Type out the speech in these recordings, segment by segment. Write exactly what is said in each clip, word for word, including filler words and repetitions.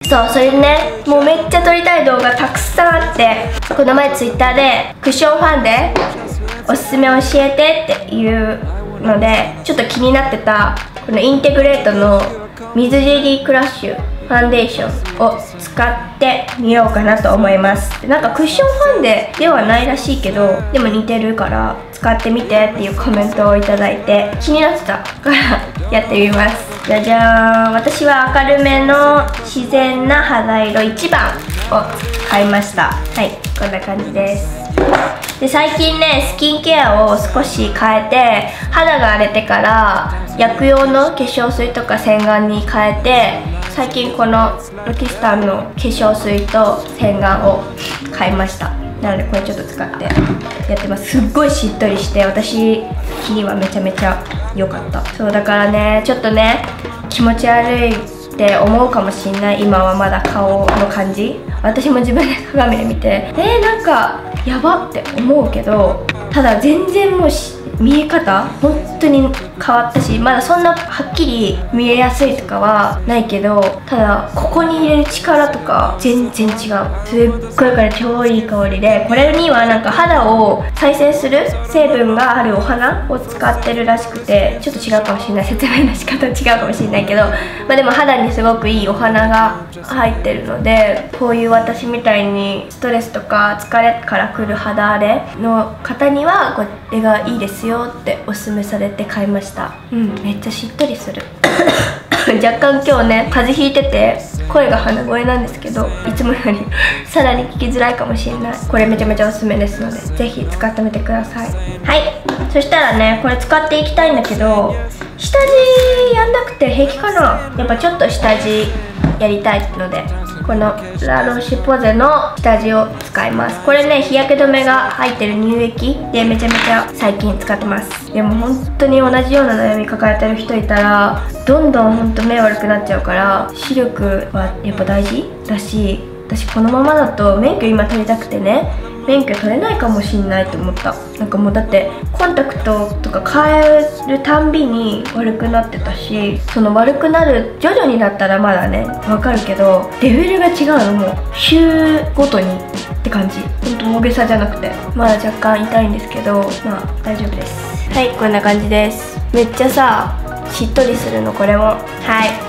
そう、それでね、もうめっちゃ撮りたい動画たくさんあって、この前ツイッターでクッションファンデおすすめ教えてっていうのでちょっと気になってたこのインテグレートの水ジェリークラッシュファンデーションを使ってみようかなと思います。なんかクッションファンデではないらしいけど、でも似てるから使ってみてっていうコメントをいただいて気になってたからやってみます。じゃじゃーん、私は明るめの自然な肌色いちばんを買いました。はい、こんな感じです。で最近ね、スキンケアを少し変えて、肌が荒れてから薬用の化粧水とか洗顔に変えて、最近このロキスタンの化粧水と洗顔を買いました。なのでこれちょっと使ってやってます。すっごいしっとりして、私的にはめちゃめちゃ良かった。そうだからね、ちょっとね気持ち悪いって思うかもしんない。今はまだ顔の感じ、私も自分で鏡で見てえー、なんかやばって思うけど、ただ全然もう見え方本当に変わったし、まだそんなはっきり見えやすいとかはないけど、ただここに入れる力とか全然違う。すっごいから超いい香りで、これにはなんか肌を再生する成分があるお花を使ってるらしくて、ちょっと違うかもしれない、説明の仕方違うかもしれないけど、まあでも肌にすごくいいお花が入ってるので、こういう私みたいにストレスとか疲れからくる肌荒れの方にはこれがいいですよっておすすめされて買いました。うん、めっちゃしっとりする若干今日ね風邪ひいてて声が鼻声なんですけど、いつもよりさらに聞きづらいかもしれない。これめちゃめちゃおすすめですのでぜひ使ってみてください。はい、そしたらねこれ使っていきたいんだけど、下地やんなくて平気かな。やっぱちょっと下地やりたいので、このラロッシュポゼの下地を使います。これね日焼け止めが入ってる乳液でめちゃめちゃ最近使ってます。でも本当に同じような悩み抱えてる人いたらどんどん本当目悪くなっちゃうから、視力はやっぱ大事だし、私このままだと免許今取りたくてね、免許取れないかもしんないと思った。なんかもうだってコンタクトとか変えるたんびに悪くなってたし、その悪くなる徐々にだったらまだねわかるけど、レベルが違うのもう週ごとにって感じ。ほんと大げさじゃなくて、まだ若干痛いんですけどまあ大丈夫です。はい、こんな感じです。めっちゃさしっとりするのこれも。はい、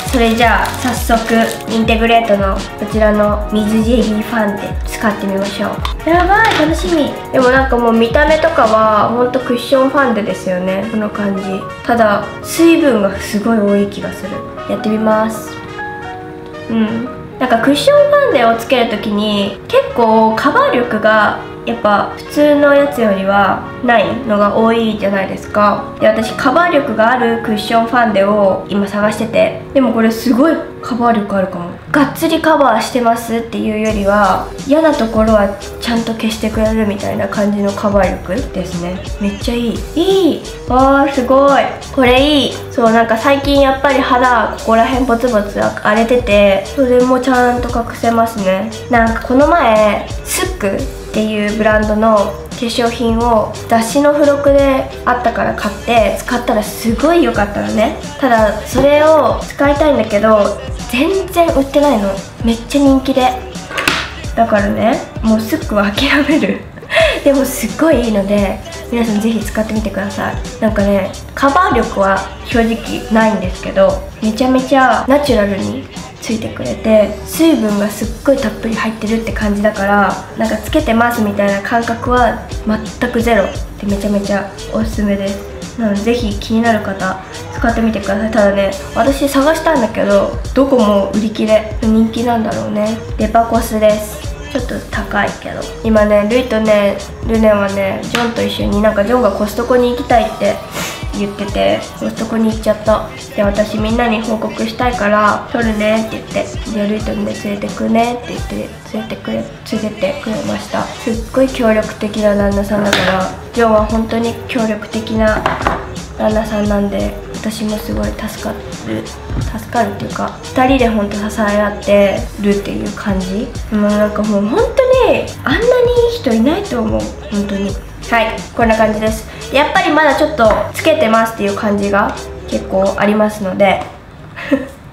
それじゃあ早速インテグレートのこちらの水ジェリーファンデ使ってみましょう。やばい楽しみ。でもなんかもう見た目とかはほんとクッションファンデですよね、この感じ。ただ水分がすごい多い気がする。やってみます。うん、なんかクッションファンデをつけるときに結構カバー力がやっぱ普通のやつよりはないのが多いじゃないですか。で私カバー力があるクッションファンデを今探してて、でもこれすごいカバー力あるかも。がっつりカバーしてますっていうよりは嫌なところはちゃんと消してくれるみたいな感じのカバー力ですね。めっちゃいいいい。わーすごいこれいい。そうなんか最近やっぱり肌ここら辺ボツボツ荒れてて、それもちゃんと隠せますね。なんかこの前スックっていうブランドの化粧品を雑誌の付録であったから買って使ったらすごい良かったのね。ただそれを使いたいんだけど全然売ってないの。めっちゃ人気で、だからねもうスックは諦めるでもすっごいいいので皆さんぜひ使ってみてください。なんかねカバー力は正直ないんですけど、めちゃめちゃナチュラルについてくれて、水分がすっごいたっぷり入ってるって感じだから、なんかつけてますみたいな感覚は全くゼロでめちゃめちゃおすすめです。なのでぜひ気になる方使ってみてください。ただね私探したんだけどどこも売り切れ。人気なんだろうね。デパコスです。ちょっと高いけど今ねルイとねルネはねジョンと一緒になんかジョンがコストコに行きたいって言っててコストコに行っちゃった。で私みんなに報告したいから取るねって言って、でルイとね連れてくねって言って連れてくれ連れてってくれました。すっごい協力的な旦那さんだから、ジョンは本当に協力的な旦那さんなんで、私もすごい助かる助かるっていうかふたりで本当支え合ってるっていう感じ。もうなんかもう本当にあんなにいい人いないと思う本当に。はいこんな感じです。やっぱりまだちょっとつけてますっていう感じが結構ありますので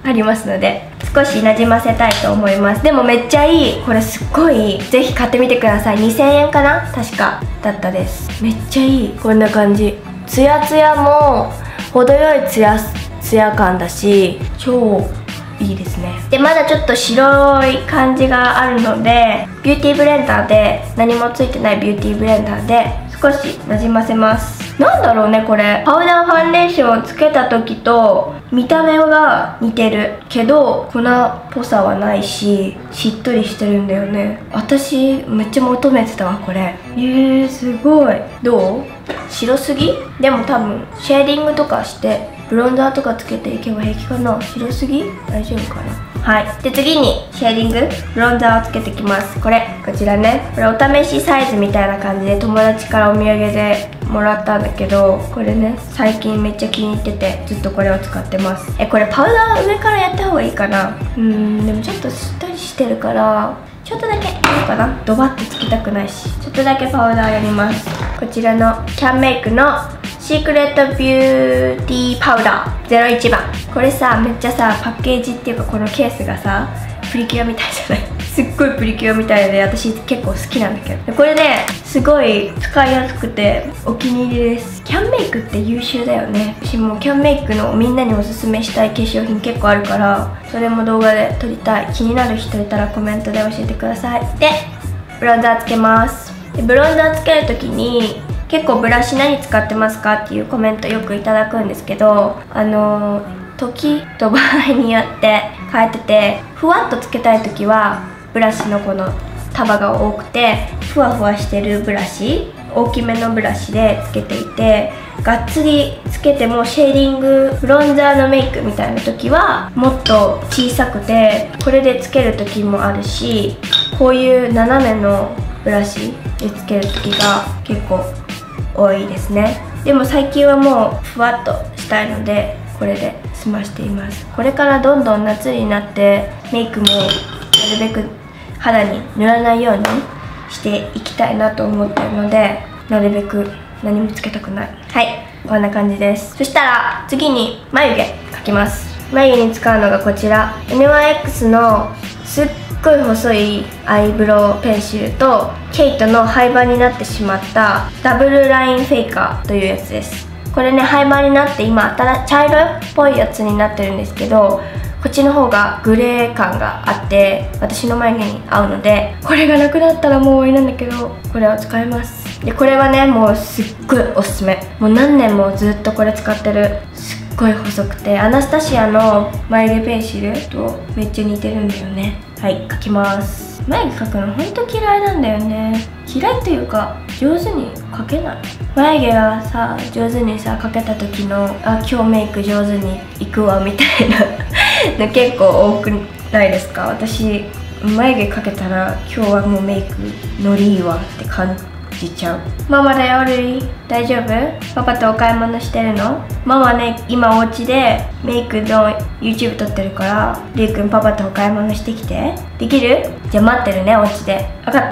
ありますので少しなじませたいと思います。でもめっちゃいい、これすっごいぜひ買ってみてください。にせんえんかな確かだったです。めっちゃいい、こんな感じ。ツヤツヤも程よいツヤツヤ感だし超いいですね。でまだちょっと白い感じがあるのでビューティーブレンダーで、何もついてないビューティーブレンダーで少しなじませます。なんだろうねこれ、パウダーファンデーションをつけた時と見た目が似てるけど粉っぽさはないししっとりしてるんだよね。私めっちゃ求めてたわこれ。えー、すごい。どう？白すぎ？でも多分シェーディングとかしてブロンザーとかつけていけば平気かな。白すぎ？大丈夫かな。はい。で次にシェーディングブロンザーをつけてきます。これこちらね、これお試しサイズみたいな感じで友達からお土産でもらったんだけど、これね最近めっちゃ気に入っててずっとこれを使ってます。えこれパウダー上からやった方がいいかな。うーんでもちょっとしっとりしてるからちょっとだけいいかな。ドバッてつきたくないしちょっとだけパウダーやります。こちらのキャンメイクのシークレットビューティーパウダーゼロいちばん。これさめっちゃさパッケージっていうかこのケースがさプリキュアみたいじゃないすっごいプリキュアみたいで私結構好きなんだけど、これねすごい使いやすくてお気に入りです。キャンメイクって優秀だよね。私もキャンメイクのみんなにおすすめしたい化粧品結構あるからそれも動画で撮りたい。気になる人いたらコメントで教えてください。でブロンザーつけます。でブロンザーつけるときに結構ブラシ何使ってますかっていうコメントよくいただくんですけど、あの時と場合によって変えてて、ふわっとつけたい時はブラシのこの束が多くてふわふわしてるブラシ、大きめのブラシでつけていて、がっつりつけてもシェーディングブロンザーのメイクみたいな時はもっと小さくてこれでつける時もあるし、こういう斜めのブラシでつける時が結構多いですね。でも最近はもうふわっとしたいのでこれで済ましています。これからどんどん夏になってメイクもなるべく肌に塗らないようにしていきたいなと思ってるので、なるべく何もつけたくない。はい、こんな感じです。そしたら次に眉毛描きます。眉毛に使うのがこちら エヌワンエックス のすっごい細いアイブロウペンシルとケイトの廃盤になってしまったダブルラインフェイカーというやつです。これね廃盤になって今茶色っぽいやつになってるんですけど、こっちの方がグレー感があって私の眉毛に合うので、これがなくなったらもう終わりなんだけどこれを使います。でこれはねもうすっごいおすすめ。もう何年もずっとこれ使ってる。すっごい細くてアナスタシアの眉毛ペンシルとめっちゃ似てるんだよね。はい、描きます。眉毛描くのほんと嫌いなんだよね。嫌いというか上手に描けない。眉毛がさ上手にさ描けた時のあ今日メイク上手にいくわみたいなの結構多くないですか。私眉毛描けたら今日はもうメイクのりいいわって感じちゃう。ママだよルイ、大丈夫？パパとお買い物してるの？ママね今お家でメイクの YouTube 撮ってるからルイくんパパとお買い物してきて。できる？じゃあ待ってるねお家で。分かった？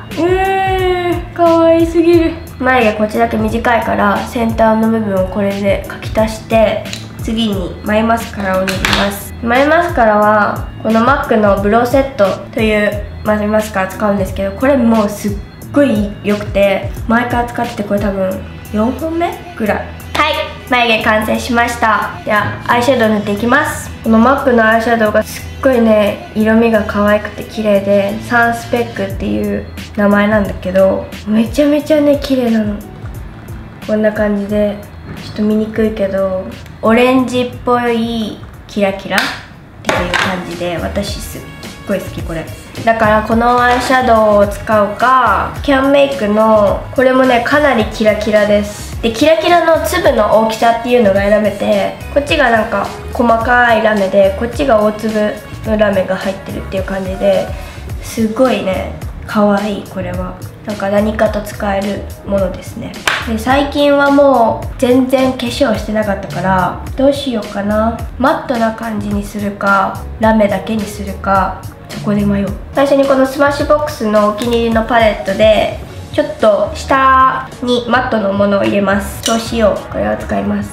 うーんかわいすぎる。眉毛こっちだけ短いから先端の部分をこれで描き足して次に眉マスカラを塗ります。眉マスカラはこの マック のブローセットという眉マスカラ使うんですけど、これもうすっごい良くて前から使っててこれ多分よんほんめぐらい。はい、眉毛完成しました。ではアイシャドウ塗っていきます。この マック のアイシャドウがすっごいね色味が可愛くて綺麗でサンスペックっていう名前なんだけどめちゃめちゃね綺麗なの。こんな感じでちょっと見にくいけどオレンジっぽいキラキラっていう感じで私すっごい好きこれ。だからこのアイシャドウを使うかキャンメイクのこれもねかなりキラキラです。でキラキラの粒の大きさっていうのが選べて、こっちがなんか細かいラメでこっちが大粒のラメが入ってるっていう感じですごいね可愛い。これはなんか何かと使えるものですね。で最近はもう全然化粧してなかったからどうしようかな。マットな感じにするかラメだけにするかそこで迷う。最初にこのスマッシュボックスのお気に入りのパレットでちょっと下にマットのものを入れます。そうしよう。これを使います。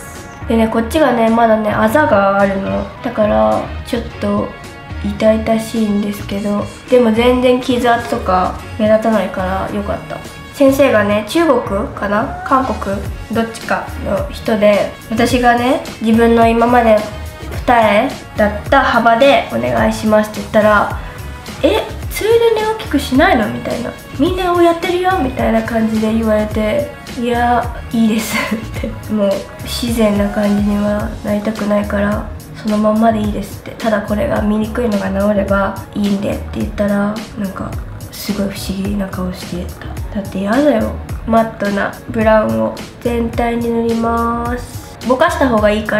でね、こっちがねまだねあざがあるのだからちょっと痛々しいんですけど、でも全然傷跡とか目立たないからよかった。先生がね中国かな韓国どっちかの人で、私がね自分の今まで二重だった幅でお願いしますって言ったら、えついでに大きくしないのみたいな、みんなをやってるよみたいな感じで言われて、いやいいですってもう自然な感じにはなりたくないからそのまんまでいいですって、ただこれが見にくいのが治ればいいんでって言ったら、なんかすごい不思議な顔してた。だって嫌だよ。マットなブラウンを全体に塗ります。ぼかした方がいいから、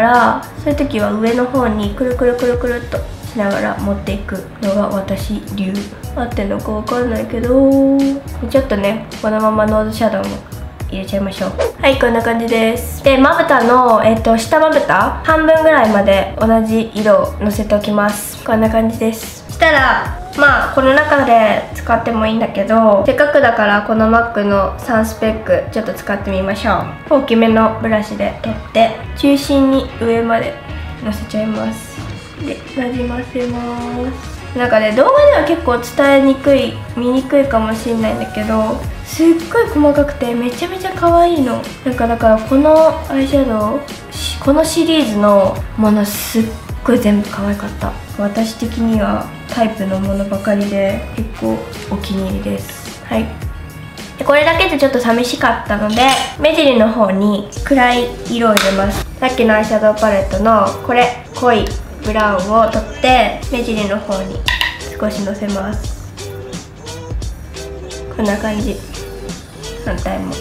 そういう時は上の方にくるくるくるくるっとしながら持っていくのが私流。合ってんのかわかんないけど、ちょっとねこのままノーズシャドウも入れちゃいましょう。はい、こんな感じです。でまぶたの、えっと、下まぶた半分ぐらいまで同じ色をのせておきます。こんな感じです。そしたらまあこの中で使ってもいいんだけど、せっかくだからこのマックのさんスペックちょっと使ってみましょう。大きめのブラシで取って中心に上までのせちゃいます。でなじませます。なんかね動画では結構伝えにくい見にくいかもしれないんだけど、すっごい細かくてめちゃめちゃ可愛いの。なんかだからこのアイシャドウこのシリーズのものすっごい全部可愛かった。私的にはタイプのものばかりで結構お気に入りです。はい、でこれだけでちょっと寂しかったので目尻の方に暗い色を入れます。さっきのアイシャドウパレットのこれ濃いブラウンを取って目尻の方に少しのせます。こんな感じ。反対も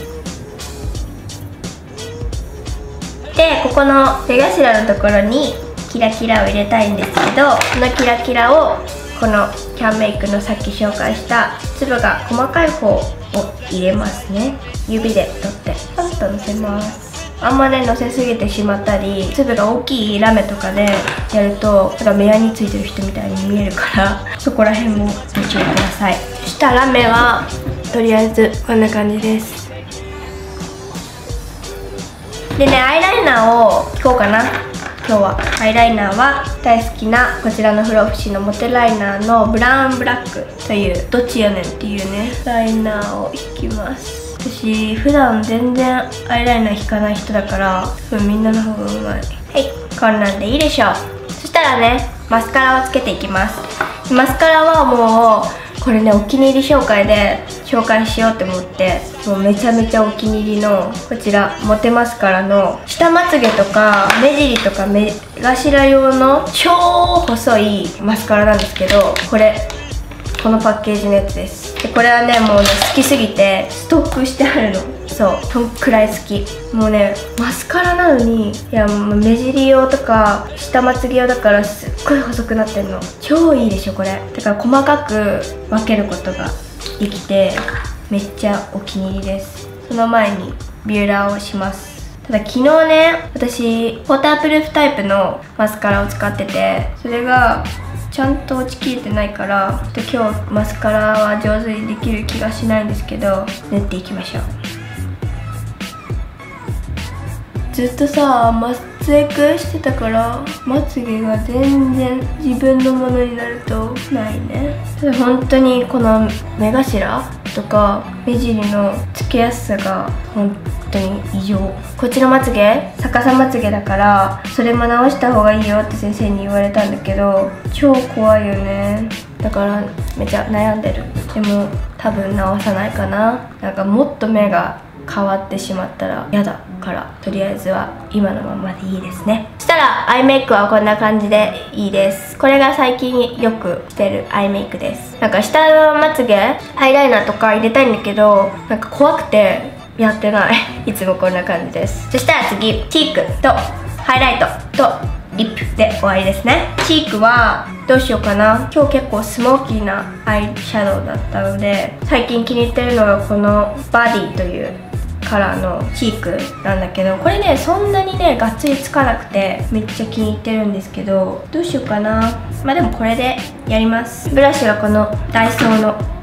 で、ここの目頭のところにキラキラを入れたいんですけど、このキラキラをこのキャンメイクのさっき紹介した粒が細かい方を入れますね。指で取ってパッとのせます。あんまねのせすぎてしまったり、粒が大きいラメとかでやるとなんか目やについてる人みたいに見えるからそこら辺もご注意ください。そしたら目はとりあえずこんな感じです。でね、アイライナーを引こうかな。今日はアイライナーは大好きなこちらのフロフシのモテライナーのブラウンブラックというどっちやねんっていうねライナーを引きます。私普段全然アイライナー引かない人だからみんなの方がうまい。はい、こんなんでいいでしょう。そしたらねマスカラをつけていきます。マスカラはもうこれねお気に入り紹介で紹介しようって思って、もうめちゃめちゃお気に入りのこちらモテマスカラの下まつげとか目尻とか目頭用の超細いマスカラなんですけど、これこのパッケージのやつです。でこれはねもうね好きすぎてストックしてあるの。そうそんくらい好き。もうねマスカラなのにいやもう目尻用とか下まつげ用だからすっごい細くなってんの。超いいでしょこれ。だから細かく分けることができてめっちゃお気に入りです。その前にビューラーをします。ただ昨日ね私ウォータープルーフタイプのマスカラを使ってて、それがちゃんと落ちきれてないからちょっと今日マスカラは上手にできる気がしないんですけど、塗っていきましょう。ずっとさまつエクしてたからまつげが全然自分のものになるとないね。ただ本当にこの目頭とか目尻のつけやすさが本当に異常。こっちのまつげ逆さまつげだからそれも直した方がいいよって先生に言われたんだけど超怖いよね。だからめちゃ悩んでる。でも多分直さないかな。なんかもっと目が変わってしまったら嫌だからとりあえずは今のままでいいですね。そしたらアイメイクはこんな感じでいいです。これが最近よくしてるアイメイクです。なんか下のまつげアイライナーとか入れたいんだけどなんか怖くてやってないいつもこんな感じです。そしたら次チークとハイライトとリップで終わりですね。チークはどうしようかな。今日結構スモーキーなアイシャドウだったので最近気に入ってるのがこのバディというカラーのチークなんだけど、これねそんなにねがっつりつかなくてめっちゃ気に入ってるんですけどどうしようかな。まあでもこれでやります。ブラシはこのダイソーの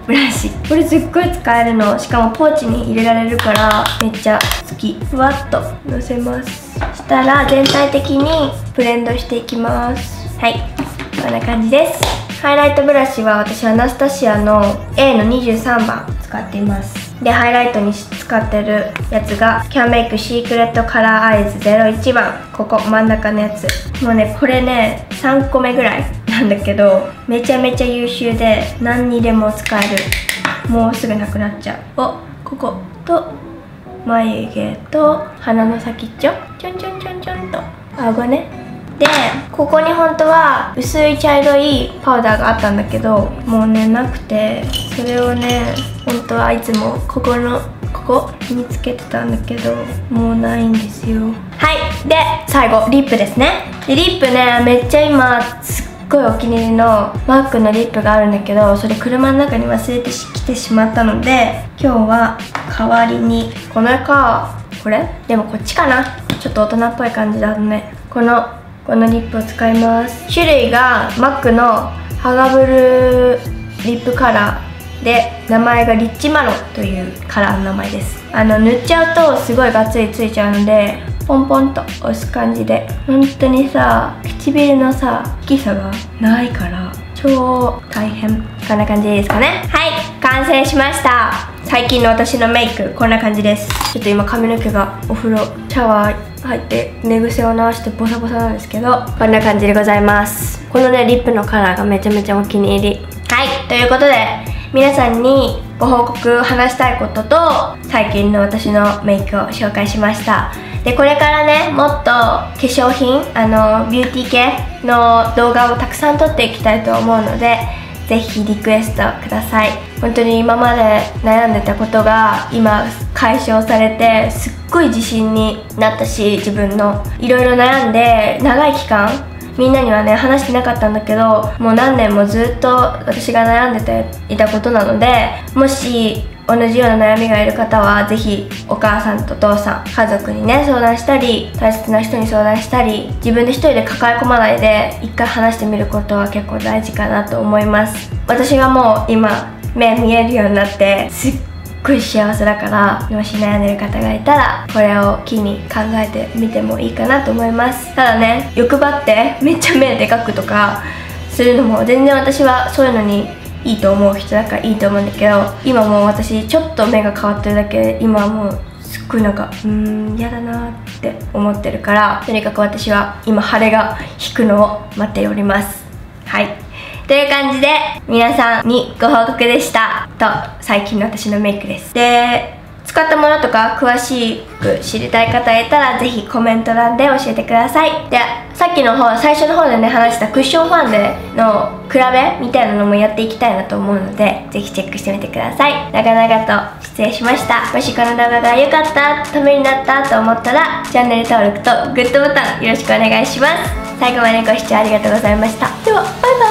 ブラシ。これすっごい使えるの。しかもポーチに入れられるからめっちゃ好き。ふわっとのせます。したら全体的にブレンドしていきます。はい、こんな感じです。ハイライトブラシは私アナスタシアの エー のにじゅうさんばん使っています。でハイライトに使ってるやつがキャンメイクシークレットカラーアイズゼロいちばん、ここ真ん中のやつ。もうねこれねさんこめぐらいなんだけどめちゃめちゃ優秀で何にでも使える。もうすぐなくなっちゃう。お、ここと眉毛と鼻の先っちょちょんちょんちょんちょんと顎ね。でここに本当は薄い茶色いパウダーがあったんだけどもうねなくて、それをね本当はいつもここのここにつけてたんだけどもうないんですよ。はい、で最後リップですね。でリップねめっちゃ今すっごいお気に入りのマックのリップがあるんだけど、それ車の中に忘れてきてしまったので今日は代わりにこれかこれでもこっちかな、ちょっと大人っぽい感じだね。このこのリップを使います。種類がマックのハガブルリップカラーで名前がリッチマロンというカラーの名前です。あの塗っちゃうとすごいがっつりついちゃうのでポンポンと押す感じで、本当にさ唇のさ大きさがないから超大変。こんな感じですかね。はい、完成しました。最近の私のメイクこんな感じです。ちょっと今髪の毛がお風呂シャワー入って寝癖を直してボサボサなんですけどこんな感じでございます。このねリップのカラーがめちゃめちゃお気に入り。はい、ということで皆さんにご報告話したいことと最近の私のメイクを紹介しました。でこれからねもっと化粧品あのビューティー系の動画をたくさん撮っていきたいと思うのでぜひリクエストください。本当に今まで悩んでたことが今解消されてすっごい自信になったし、自分のいろいろ悩んで長い期間みんなにはね話してなかったんだけどもう何年もずっと私が悩んでていたことなので、もし同じような悩みがいる方はぜひお母さんとお父さん家族にね相談したり大切な人に相談したり自分で一人で抱え込まないで一回話してみることは結構大事かなと思います。私はもう今目見えるようになってすっごい幸せだから、もし悩んでる方がいたらこれを機に考えてみてもいいかなと思います。ただね欲張ってめっちゃ目でかくとかするのも全然私はそういうのにいいと思う人だからいいと思うんだけど、今もう私ちょっと目が変わってるだけで今はもうすっごいなんかうーん嫌だなって思ってるから、とにかく私は今晴れが引くのを待っております。はい、という感じで皆さんにご報告でしたと最近の私のメイクです。で使ったものとか詳しく知りたい方いたらぜひコメント欄で教えてください。でさっきの方最初の方でね話したクッションファンデの比べみたいなのもやっていきたいなと思うのでぜひチェックしてみてください。長々と失礼しました。もしこの動画が良かった、ためになったと思ったらチャンネル登録とグッドボタンよろしくお願いします。最後までご視聴ありがとうございました。ではバイバイ。